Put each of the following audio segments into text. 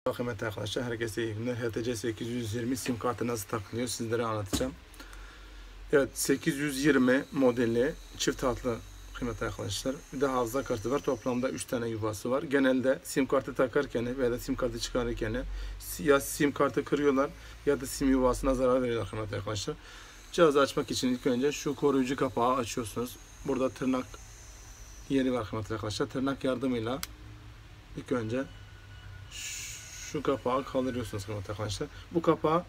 Kıymetli arkadaşlar, herkese iyi günler. HTC 820 sim kartı nasıl takılıyor sizlere anlatacağım. Evet, 820 modeli çift hatlı kıymetli arkadaşlar. Bir de hafıza kartı var. Toplamda 3 tane yuvası var. Genelde sim kartı takarken veya da sim kartı çıkarırken ya sim kartı kırıyorlar ya da sim yuvasına zarar veriyorlar kıymetli arkadaşlar. Cihazı açmak için ilk önce şu koruyucu kapağı açıyorsunuz. Burada tırnak yeri var kıymetli arkadaşlar. Tırnak yardımıyla ilk önce şu kapağı kaldırıyorsunuz kıymetli arkadaşlar. Bu kapağı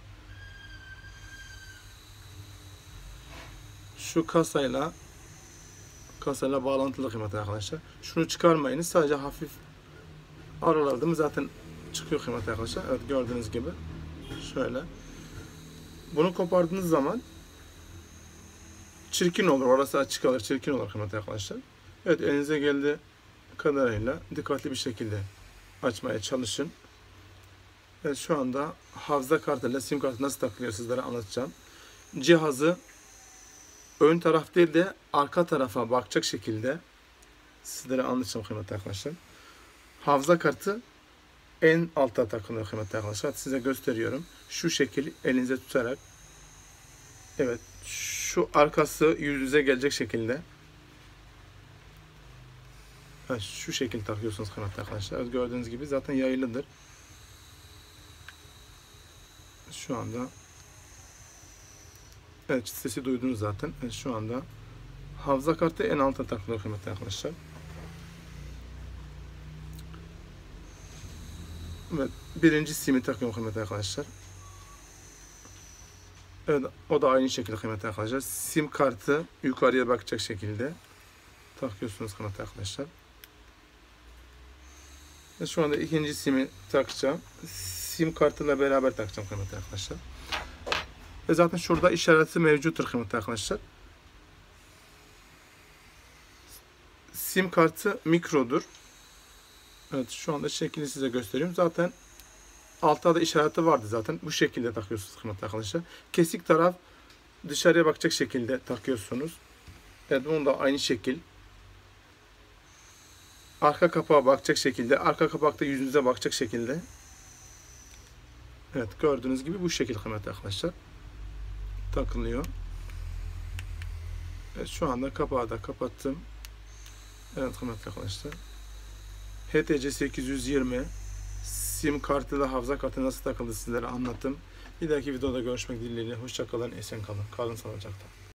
şu kasayla bağlantılı kıymetli arkadaşlar. Şunu çıkarmayınız. Sadece hafif aralarda mı zaten çıkıyor kıymetli arkadaşlar. Evet, gördüğünüz gibi şöyle. Bunu kopardığınız zaman çirkin olur. Orası açık kalır. Çirkin olur kıymetli arkadaşlar. Evet, elinize geldiği kadarıyla dikkatli bir şekilde açmaya çalışın. Evet, şu anda hafıza kartıyla sim kartı nasıl takılıyor sizlere anlatacağım. Cihazı ön taraf değil de arka tarafa bakacak şekilde sizlere anlatacağım kıymetli arkadaşlar. Hafıza kartı en altta takılıyor kıymetli arkadaşlar. Size gösteriyorum. Şu şekil elinize tutarak, evet, şu arkası yüz yüze gelecek şekilde, evet, şu şekil takıyorsunuz kıymetli arkadaşlar. Evet, gördüğünüz gibi zaten yayılıdır. Şu anda evet, sesi duydunuz zaten. Evet, şu anda hafıza kartı en alta takılıyor kıymetli arkadaşlar. Evet, birinci simi takıyorum kıymetli arkadaşlar. Evet, o da aynı şekilde kıymetli arkadaşlar. Sim kartı yukarıya bakacak şekilde takıyorsunuz kıymetli arkadaşlar. Ve şu anda ikinci simi takacağım. Sim kartıyla beraber takacağım kıymetli arkadaşlar. Ve zaten şurada işareti mevcuttur kıymetli arkadaşlar. Sim kartı mikrodur. Evet, şu anda şeklini size gösteriyorum. Zaten altta da işareti vardı zaten. Bu şekilde takıyorsunuz kıymetli arkadaşlar. Kesik taraf dışarıya bakacak şekilde takıyorsunuz. Evet, bunu da aynı şekil. Arka kapağa bakacak şekilde. Arka kapakta yüzünüze bakacak şekilde. Evet, gördüğünüz gibi bu şekilde kıymetli arkadaşlar takılıyor. Evet, şu anda kapağı da kapattım. Evet kıymetli arkadaşlar. HTC 820 sim kartıyla hafıza kartı nasıl takıldı sizlere anlattım. Bir dahaki videoda görüşmek dileğiyle. Hoşça kalın, esen kalın. Kalın sağlıcakla.